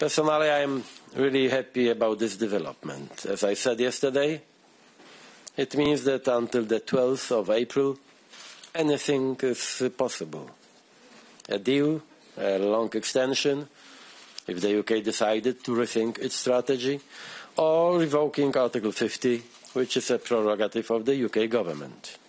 Personally, I am really happy about this development. As I said yesterday, it means that until the 12th of April, anything is possible. A deal, a long extension, if the UK decided to rethink its strategy, or revoking Article 50, which is a prerogative of the UK government.